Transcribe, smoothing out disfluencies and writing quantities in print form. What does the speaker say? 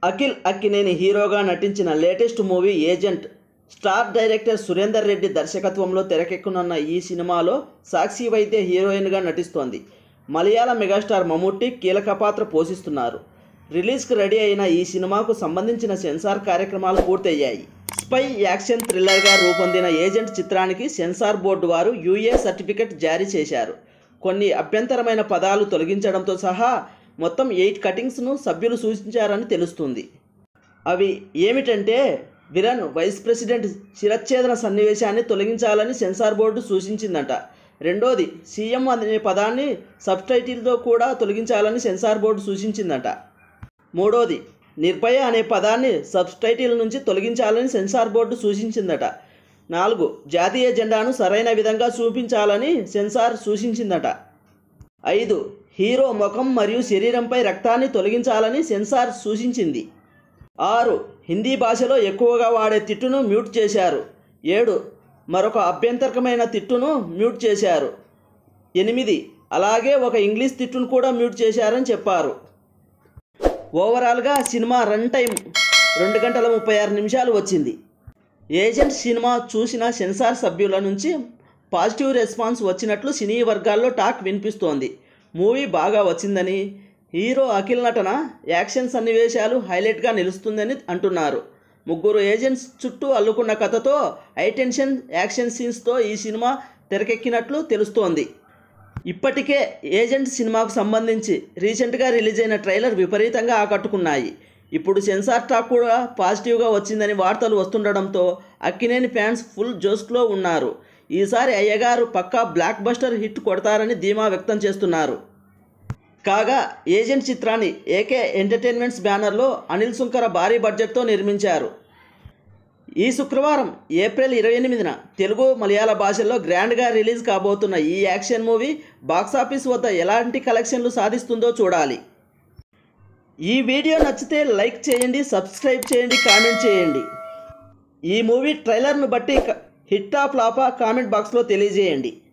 అఖిల్ అక్కినేని హీరోగా నటించిన latest movie Agent. Star director Surender Reddy దర్శకత్వంలో తెరకెక్కనున్న ఈ సినిమాలో సాక్షి వైద్య హీరోయిన్గా నటిస్తోంది. మలయాళ మెగాస్టార్ మమ్ముట్టి కీలక పాత్ర పోషిస్తున్నారు. రిలీజ్కి రెడీ అయిన ఈ సినిమాకు సంబంధించిన సెన్సార్ కార్యక్రమాలు పూర్తయ్యాయి. స్పై యాక్షన్ థ్రిల్లర్గా రూపొందిన ఏజెంట్ చిత్రానికి సెన్సార్ బోర్డు వారు యూఏ సర్టిఫికెట్ జారీ చేశారు. కొన్ని అభ్యంతరమైన పదాలు తొలగించడంతో సహా మొత్తం 8 కటింగ్స్ను సభ్యులు సూచించారని తెలుస్తుంది. అవి ఏమిటంటే, విలన్ వైస్ ప్రెసిడెంట్ శిరచ్ఛేదన సన్నివేశాన్ని తొలగించాలని సెన్సార్ బోర్డు సూచించిందట. రెండోది, సీఎం అనే పదాన్ని సబ్టైటిల్తో కూడా తొలగించాలని సెన్సార్ బోర్డు సూచించిందట. మూడోది, నిర్భయ అనే పదాన్ని సబ్టైటిల్ నుంచి తొలగించాలని సెన్సార్ బోర్డు సూచించిందట. 4, జాతీయ జెండాను సరైన విధంగా చూపించాలని సెన్సార్ సూచించిందట. 5, హీరో ముఖం మరియు శరీరంపై రక్తాన్ని తొలగించాలని సెన్సార్ సూచించింది. 6, హిందీ భాషలో ఎక్కువగా వాడే తిట్టును మ్యూట్ చేశారు. 7, మరొక అభ్యంతరకమైన తిట్టును మ్యూట్ చేశారు. 8, అలాగే ఒక ఇంగ్లీష్ తిట్టును కూడా మ్యూట్ చేశారని చెప్పారు. ఓవరాల్గా సినిమా రన్ టైం 2 గంటల 36 నిమిషాలు వచ్చింది. ఏజెంట్ సినిమా చూసిన సెన్సార్ సభ్యుల నుంచి పాజిటివ్ రెస్పాన్స్ వచ్చినట్లు సినీ వర్గాల్లో టాక్ వినిపిస్తోంది. మూవీ బాగా వచ్చిందని, హీరో అఖిల్ నటన, యాక్షన్ సన్నివేశాలు హైలైట్గా నిలుస్తుందని అంటున్నారు. 3 ఏజెంట్స్ చుట్టూ అల్లుకున్న కథతో హైటెన్షన్ యాక్షన్ సీన్స్తో ఈ సినిమా తెరకెక్కినట్లు తెలుస్తోంది. ఇప్పటికే ఏజెంట్ సినిమాకు సంబంధించి రీసెంట్గా రిలీజ్ అయిన ట్రైలర్ విపరీతంగా ఆకట్టుకున్నాయి. ఇప్పుడు సెన్సార్ టాక్ కూడా పాజిటివ్గా వచ్చిందని వార్తలు వస్తుండడంతో అక్కినేని ఫ్యాన్స్ ఫుల్ జోష్లో ఉన్నారు. ఈసారి అయ్యగారు పక్కా బ్లాక్ బస్టర్ హిట్ కొడతారని ధీమా వ్యక్తం చేస్తున్నారు. కాగా ఏజెంట్ చిత్రాన్ని ఏకే ఎంటర్టైన్మెంట్స్ బ్యానర్లో అనిల్ సుంకర భారీ బడ్జెట్తో నిర్మించారు. ఈ శుక్రవారం ఏప్రిల్ 28న తెలుగు, మలయాళ భాషల్లో గ్రాండ్గా రిలీజ్ కాబోతున్న ఈ యాక్షన్ మూవీ బాక్సాఫీస్ వద్ద ఎలాంటి కలెక్షన్లు సాధిస్తుందో చూడాలి. ఈ వీడియో నచ్చితే లైక్ చేయండి, సబ్స్క్రైబ్ చేయండి, కామెంట్ చేయండి. ఈ మూవీ ట్రైలర్ను బట్టి హిట్టా ఫ్లాపా కామెంట్ బాక్స్లో తెలియజేయండి.